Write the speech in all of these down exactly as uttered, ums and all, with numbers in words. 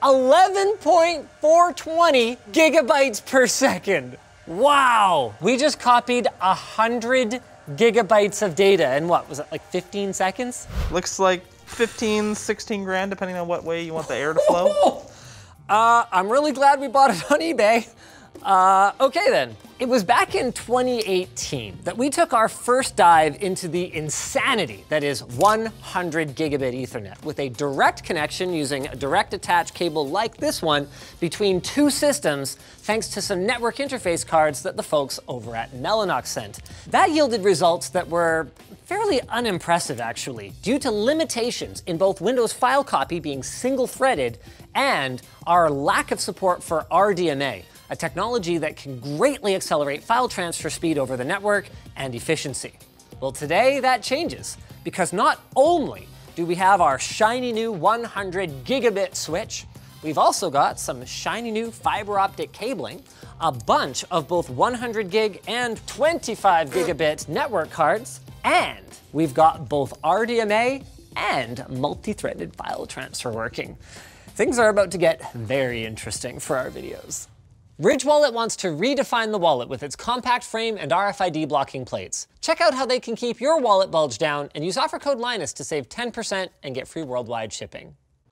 eleven point four two zero gigabytes per second. Wow, we just copied one hundred gigabytes of data in what, was it like fifteen seconds? Looks like fifteen, sixteen grand, depending on what way you want the air to flow. Uh, I'm really glad we bought it on eBay. Uh, okay then. It was back in twenty eighteen that we took our first dive into the insanity that is one hundred gigabit Ethernet with a direct connection using a direct attach cable like this one between two systems thanks to some network interface cards that the folks over at Mellanox sent. That yielded results that were fairly unimpressive actually, due to limitations in both Windows file copy being single-threaded and our lack of support for R D M A. A technology that can greatly accelerate file transfer speed over the network and efficiency. Well, today that changes, because not only do we have our shiny new one hundred gigabit switch, we've also got some shiny new fiber optic cabling, a bunch of both one hundred gig and twenty-five gigabit network cards, and we've got both R D M A and multi-threaded file transfer working. Things are about to get very interesting for our videos. Ridge Wallet wants to redefine the wallet with its compact frame and R F I D blocking plates. Check out how they can keep your wallet bulge down and use offer code Linus to save ten percent and get free worldwide shipping.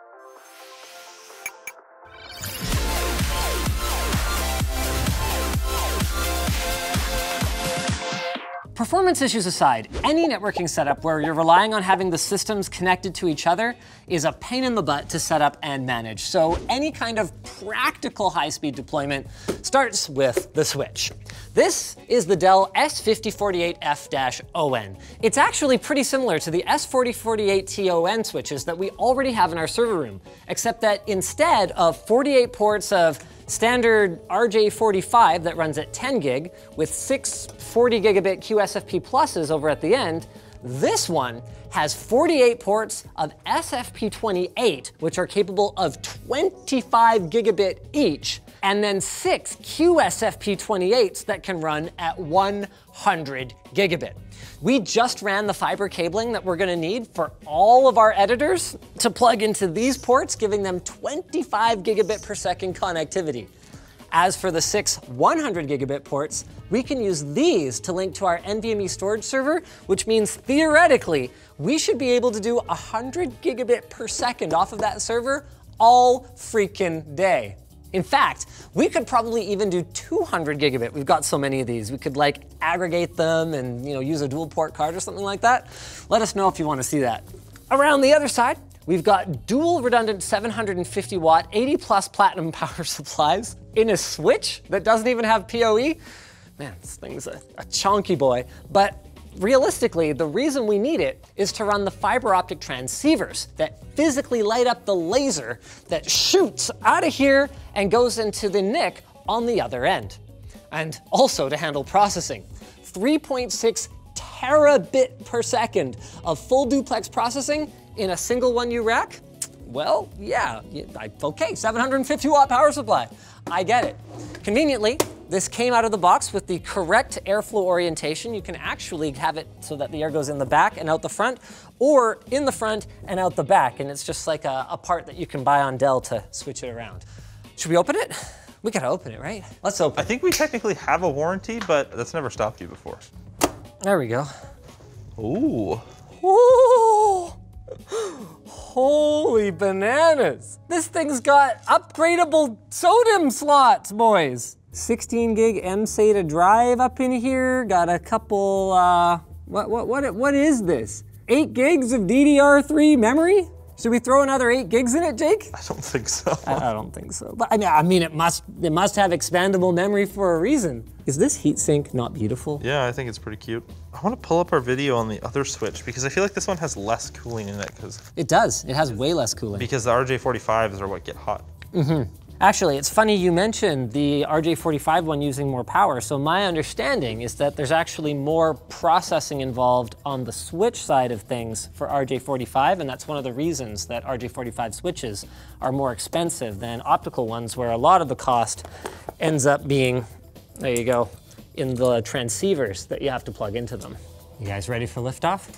Performance issues aside, any networking setup where you're relying on having the systems connected to each other is a pain in the butt to set up and manage. So any kind of practical high-speed deployment starts with the switch. This is the Dell S fifty forty-eight F O N. It's actually pretty similar to the S forty forty-eight T O N switches that we already have in our server room, except that instead of forty-eight ports of standard R J forty-five that runs at ten gig with six forty gigabit Q S F P pluses over at the end, this one has forty-eight ports of S F P twenty-eight, which are capable of twenty-five gigabit each, and then six Q S F P twenty-eights that can run at one hundred gigabit. We just ran the fiber cabling that we're gonna need for all of our editors to plug into these ports, giving them twenty-five gigabit per second connectivity. As for the six one hundred gigabit ports, we can use these to link to our NVMe storage server, which means theoretically, we should be able to do one hundred gigabit per second off of that server all freaking day. In fact, we could probably even do two hundred gigabit. We've got so many of these. We could like aggregate them and you know use a dual port card or something like that. Let us know if you want to see that. Around the other side, we've got dual redundant seven hundred fifty watt, eighty plus platinum power supplies in a switch that doesn't even have P O E. Man, this thing's a, a chonky boy. But realistically, the reason we need it is to run the fiber optic transceivers that physically light up the laser that shoots out of here and goes into the N I C on the other end. And also to handle processing. three point six terabit per second of full duplex processing in a single one U rack? Well, yeah, okay, seven hundred fifty watt power supply. I get it. Conveniently, this came out of the box with the correct airflow orientation. You can actually have it so that the air goes in the back and out the front, or in the front and out the back. And it's just like a, a part that you can buy on Dell to switch it around. Should we open it? We gotta open it, right? Let's open it. I think we technically have a warranty, but that's never stopped you before. There we go. Ooh. Ooh. Holy bananas. This thing's got upgradable SODIMM slots, boys. sixteen gig M SATA drive up in here. Got a couple, uh, what, what, what, what is this? Eight gigs of D D R three memory? Should we throw another eight gigs in it, Jake? I don't think so. I, I don't think so. But I mean, I mean, it must, it must have expandable memory for a reason. Is this heatsink not beautiful? Yeah, I think it's pretty cute. I want to pull up our video on the other switch because I feel like this one has less cooling in it. Cause it does. It has way less cooling. Because the R J forty-fives are what get hot. Mm-hmm. Actually, it's funny you mentioned the R J forty-five one using more power. So my understanding is that there's actually more processing involved on the switch side of things for R J forty-five, and that's one of the reasons that R J forty-five switches are more expensive than optical ones, where a lot of the cost ends up being, there you go, in the transceivers that you have to plug into them. You guys ready for liftoff?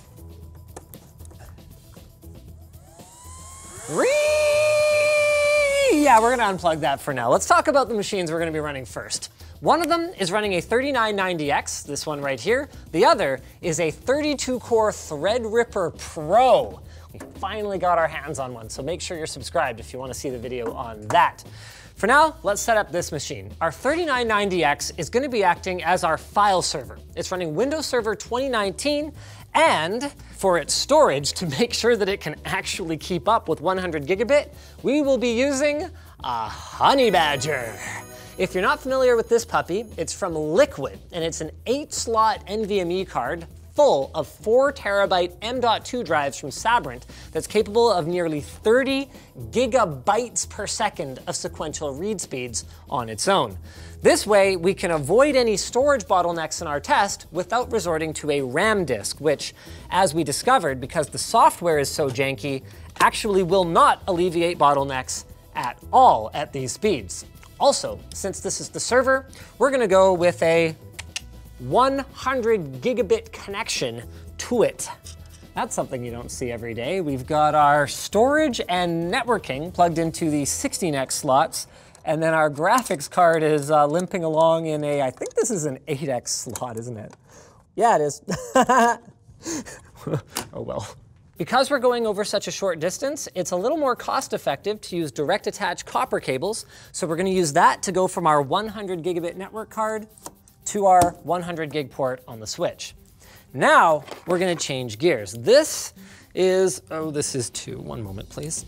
Yeah, we're gonna unplug that for now. Let's talk about the machines we're gonna be running first. One of them is running a thirty-nine ninety X, this one right here. The other is a thirty-two core Threadripper Pro. We finally got our hands on one, so make sure you're subscribed if you want to see the video on that. For now, let's set up this machine. Our thirty-nine ninety X is going to be acting as our file server. It's running Windows Server twenty nineteen, and for its storage, to make sure that it can actually keep up with one hundred gigabit, we will be using a Honey Badger. If you're not familiar with this puppy, it's from Liquid, and it's an eight slot NVMe card full of four terabyte M dot two drives from Sabrent that's capable of nearly thirty gigabytes per second of sequential read speeds on its own. This way, we can avoid any storage bottlenecks in our test without resorting to a RAM disk, which, as we discovered, because the software is so janky, actually will not alleviate bottlenecks at all at these speeds. Also, since this is the server, we're gonna go with a one hundred gigabit connection to it. That's something you don't see every day. We've got our storage and networking plugged into the sixteen X slots, and then our graphics card is uh, limping along in a, I think this is an eight X slot, isn't it? Yeah, it is. Oh well. Because we're going over such a short distance, it's a little more cost effective to use direct attach copper cables. So we're gonna use that to go from our one hundred gigabit network card to our one hundred gig port on the switch. Now we're gonna change gears. This is, oh, this is two, one moment please.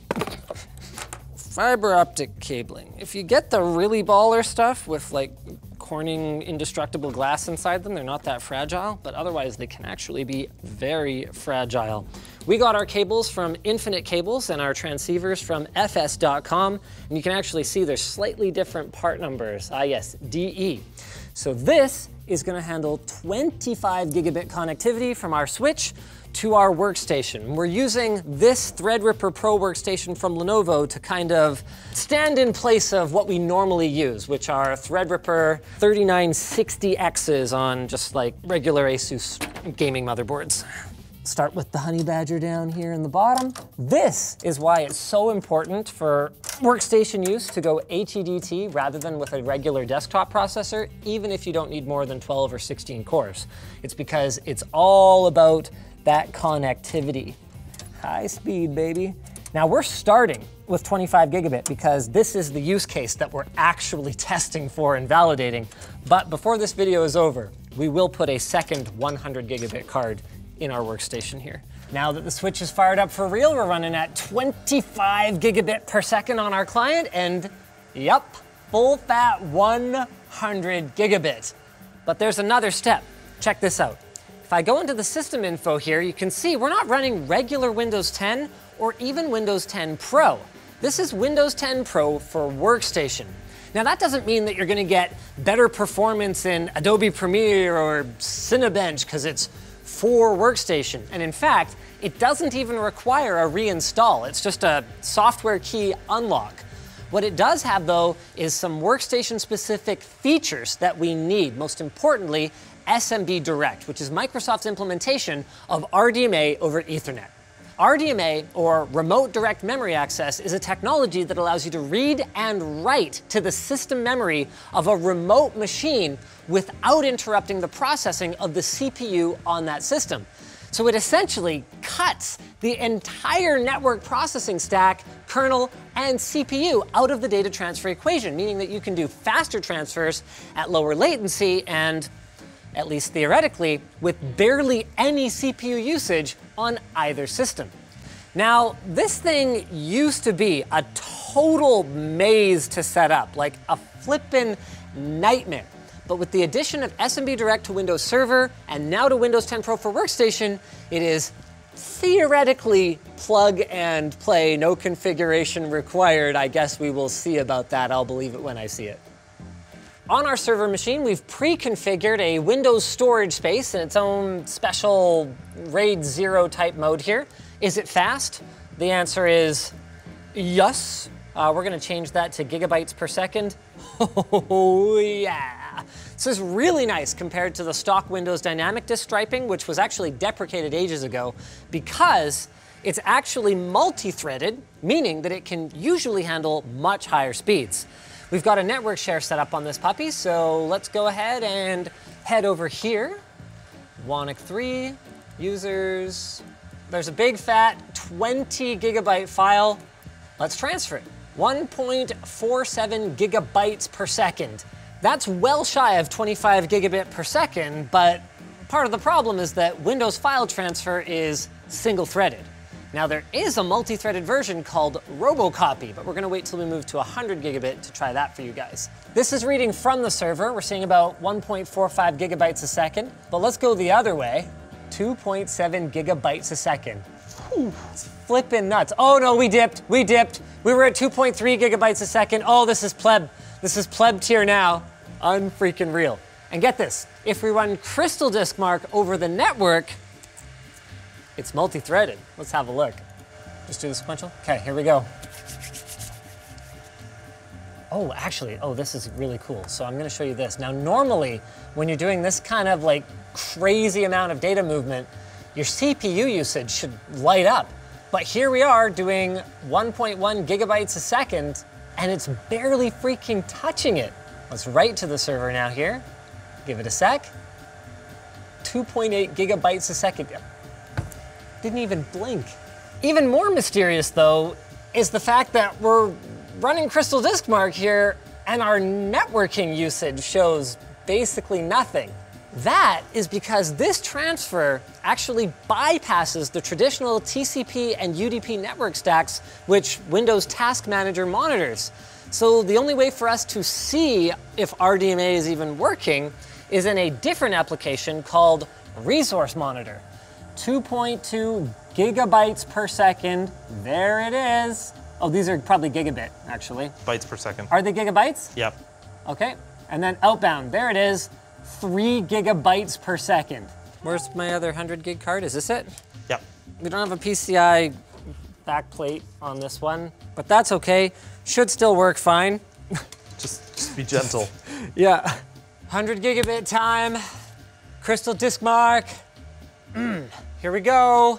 Fiber optic cabling. If you get the really baller stuff with like Corning indestructible glass inside them, they're not that fragile, but otherwise they can actually be very fragile. We got our cables from Infinite Cables and our transceivers from F S dot com, and you can actually see there's slightly different part numbers. Ah yes, D E. So this is gonna handle twenty-five gigabit connectivity from our switch to our workstation. We're using this Threadripper Pro workstation from Lenovo to kind of stand in place of what we normally use, which are Threadripper thirty-nine sixty X's on just like regular ASUS gaming motherboards. Start with the Honey Badger down here in the bottom. This is why it's so important for workstation use to go H E D T rather than with a regular desktop processor, even if you don't need more than twelve or sixteen cores. It's because it's all about that connectivity. High speed, baby. Now we're starting with twenty-five gigabit because this is the use case that we're actually testing for and validating. But before this video is over, we will put a second one hundred gigabit card in our workstation here. Now that the switch is fired up for real, we're running at twenty-five gigabit per second on our client, and yep, full fat one hundred gigabit. But there's another step. Check this out. If I go into the system info here, you can see we're not running regular Windows ten or even Windows ten Pro. This is Windows ten Pro for Workstation. Now that doesn't mean that you're gonna get better performance in Adobe Premiere or Cinebench because it's for Workstation. And in fact, it doesn't even require a reinstall. It's just a software key unlock. What it does have though is some workstation specific features that we need. Most importantly, S M B Direct, which is Microsoft's implementation of R D M A over Ethernet. R D M A, or Remote Direct Memory Access, is a technology that allows you to read and write to the system memory of a remote machine without interrupting the processing of the C P U on that system. So it essentially cuts the entire network processing stack, kernel, and C P U out of the data transfer equation, meaning that you can do faster transfers at lower latency and, at least theoretically, with barely any C P U usage on either system. Now, this thing used to be a total maze to set up, like a flippin' nightmare. But with the addition of S M B Direct to Windows Server and now to Windows ten Pro for Workstation, it is theoretically plug and play, no configuration required. I guess we will see about that. I'll believe it when I see it. On our server machine, we've pre-configured a Windows storage space in its own special RAID zero type mode here. Is it fast? The answer is yes. Uh, we're gonna change that to gigabytes per second. Oh yeah. This is really nice compared to the stock Windows dynamic disk striping, which was actually deprecated ages ago, because It's actually multi-threaded, meaning that it can usually handle much higher speeds. We've got a network share set up on this puppy, so let's go ahead and head over here. WANOC three, users. There's a big fat twenty gigabyte file. Let's transfer it. one point four seven gigabytes per second. That's well shy of twenty-five gigabit per second, but part of the problem is that Windows file transfer is single-threaded. Now there is a multi-threaded version called RoboCopy, but we're gonna wait till we move to one hundred gigabit to try that for you guys. This is reading from the server. We're seeing about one point four five gigabytes a second, but let's go the other way. two point seven gigabytes a second. Whew, it's flipping nuts. Oh no, we dipped, we dipped. We were at two point three gigabytes a second. Oh, this is pleb. This is pleb tier now. Unfreaking real. And get this, if we run Crystal Disk Mark over the network, it's multi-threaded. Let's have a look. Just do the sequential. Okay, here we go. Oh, actually, oh, this is really cool. So I'm gonna show you this. Now, normally, when you're doing this kind of like crazy amount of data movement, your C P U usage should light up. But here we are doing one point one gigabytes a second, and it's barely freaking touching it. Let's write to the server now here. Give it a sec. two point eight gigabytes a second. Didn't even blink. Even more mysterious though, is the fact that we're running Crystal Disk Mark here and our networking usage shows basically nothing. That is because this transfer actually bypasses the traditional T C P and U D P network stacks, which Windows Task Manager monitors. So the only way for us to see if R D M A is even working is in a different application called Resource Monitor. two point two gigabytes per second. There it is. Oh, these are probably gigabit, actually. Bytes per second. Are they gigabytes? Yep. Okay. And then outbound, there it is. Three gigabytes per second. Where's my other one hundred gig card? Is this it? Yep. We don't have a P C I backplate on this one, but that's okay. Should still work fine. Just, just be gentle. Yeah. one hundred gigabit time. Crystal Disk Mark. Mm, here we go.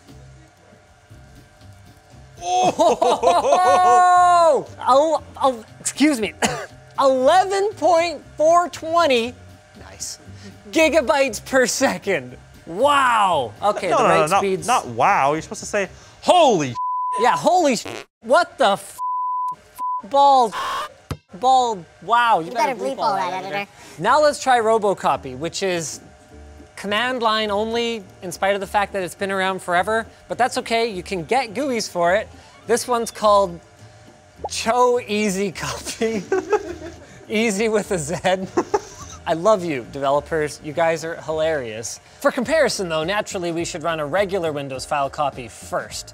Oh, oh, oh, excuse me. eleven point four two zero, nice, gigabytes per second. Wow. Okay, no, the no, right no, no, speeds. Not wow, you're supposed to say, holy. Yeah, holy sh what the f balls, bald, wow. You, You better, better bleep all that, editor. Now let's try RoboCopy, which is command line only, in spite of the fact that it's been around forever, but that's okay, you can get G U Is for it. This one's called Cho Easy Copy. Easy with a Z. I love you, developers. You guys are hilarious. For comparison though, naturally we should run a regular Windows file copy first.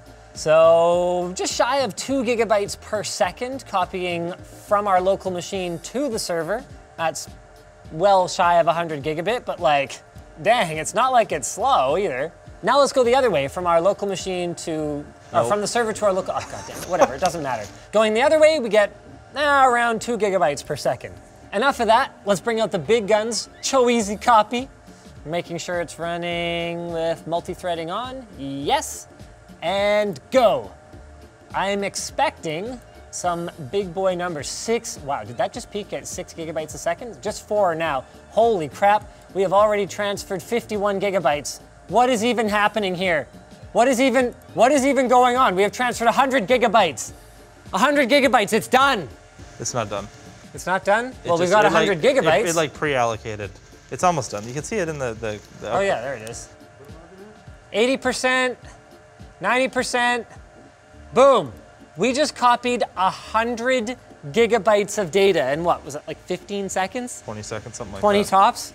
So just shy of two gigabytes per second copying from our local machine to the server. That's well shy of one hundred gigabit, but like, dang, it's not like it's slow either. Now let's go the other way from our local machine to, or Nope. from the server to our local, oh god damn it, whatever, it doesn't matter. Going the other way, we get eh, around two gigabytes per second. Enough of that, let's bring out the big guns, Cho Easy Copy. Making sure it's running with multi-threading on, yes, and go. I'm expecting some big boy numbers, six, wow, did that just peak at six gigabytes a second? Just four now, holy crap, we have already transferred fifty-one gigabytes. What is even happening here? What is even, what is even going on? We have transferred one hundred gigabytes. one hundred gigabytes, it's done. It's not done. It's not done? It Well, we've just- got it, one hundred like, gigabytes. It, it like pre-allocated. It's almost done. You can see it in the, the, the Oh yeah, there it is. eighty percent, ninety percent, boom. We just copied one hundred gigabytes of data in what, was it like fifteen seconds? twenty seconds, something like twenty that. tops?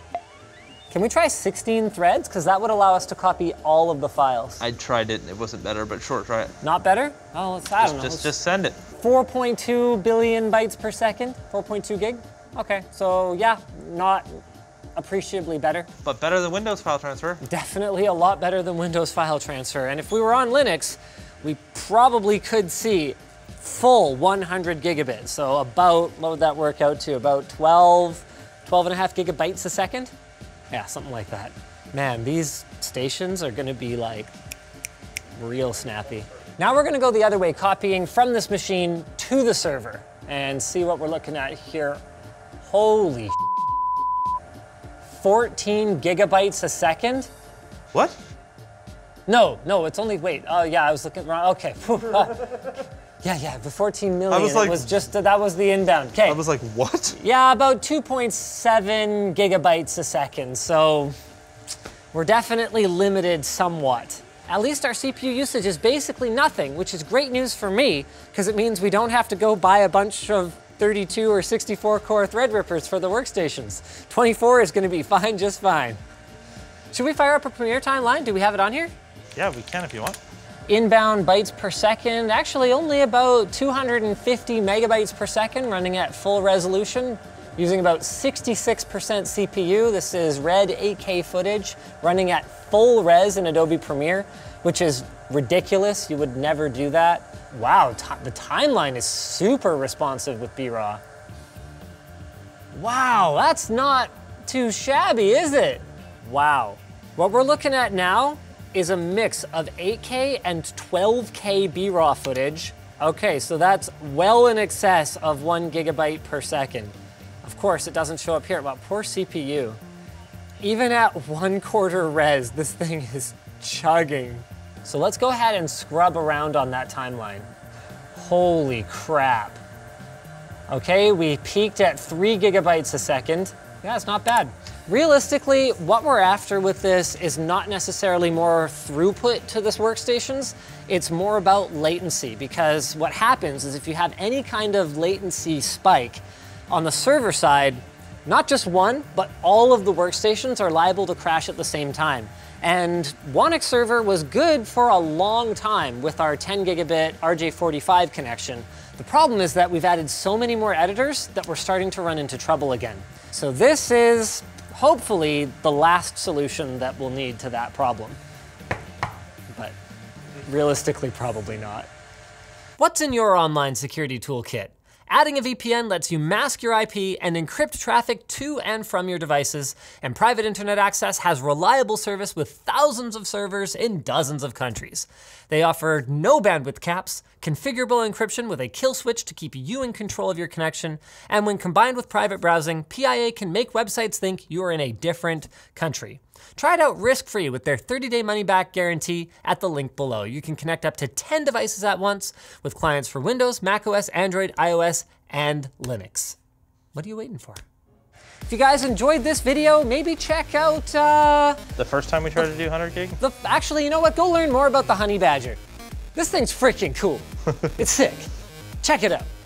Can we try sixteen threads? Because that would allow us to copy all of the files. I tried it, it wasn't better, but sure, try it. Not better? Oh, let's, I don't know. Just, Let's- just send it. four point two billion bytes per second, four point two gig. Okay, so yeah, not appreciably better. But better than Windows file transfer. Definitely a lot better than Windows file transfer. And if we were on Linux, we probably could see full one hundred gigabits. So about, what would that work out to? About twelve, twelve and a half gigabytes a second? Yeah, something like that. Man, these stations are gonna be like Real snappy. Now we're gonna go the other way, copying from this machine to the server and see what we're looking at here. Holy fourteen gigabytes a second? What? No, no, it's only, wait, oh yeah, I was looking wrong, okay. Yeah, yeah, the fourteen million, was like, it was just, uh, that was the inbound, okay. I was like, what? Yeah, about two point seven gigabytes a second, so we're definitely limited somewhat. At least our C P U usage is basically nothing, which is great news for me, because it means we don't have to go buy a bunch of thirty-two or sixty-four core Threadrippers for the workstations. twenty-four is gonna be fine, just fine. Should we fire up a Premiere timeline? Do we have it on here? Yeah, we can if you want. Inbound bytes per second, actually only about two hundred fifty megabytes per second, running at full resolution, using about sixty-six percent C P U. This is Red eight K footage, running at full res in Adobe Premiere, which is ridiculous. You would never do that. Wow, the timeline is super responsive with B RAW. Wow, that's not too shabby, is it? Wow. What we're looking at now is a mix of eight K and twelve K B RAW footage. Okay, so that's well in excess of one gigabyte per second. Of course, it doesn't show up here, but poor C P U. Even at one quarter res, this thing is chugging. So let's go ahead and scrub around on that timeline. Holy crap. Okay, we peaked at three gigabytes a second. Yeah, it's not bad. Realistically, what we're after with this is not necessarily more throughput to this workstations, it's more about latency, because what happens is if you have any kind of latency spike on the server side, not just one, but all of the workstations are liable to crash at the same time. And Wonix server was good for a long time with our ten gigabit R J forty-five connection. The problem is that we've added so many more editors that we're starting to run into trouble again. So this is hopefully the last solution that we'll need to that problem. But realistically, probably not. What's in your online security toolkit? Adding a V P N lets you mask your I P and encrypt traffic to and from your devices, and private internet access has reliable service with thousands of servers in dozens of countries. They offer no bandwidth caps, configurable encryption with a kill switch to keep you in control of your connection, and when combined with private browsing, P I A can make websites think you are in a different country. Try it out risk-free with their thirty day money-back guarantee at the link below. You can connect up to ten devices at once with clients for Windows, macOS, Android, iOS, and Linux. What are you waiting for? If you guys enjoyed this video, maybe check out, uh... The first time we tried to do one hundred gig? The, actually, you know what? Go learn more about the Honey Badger. This thing's freaking cool. It's sick. Check it out.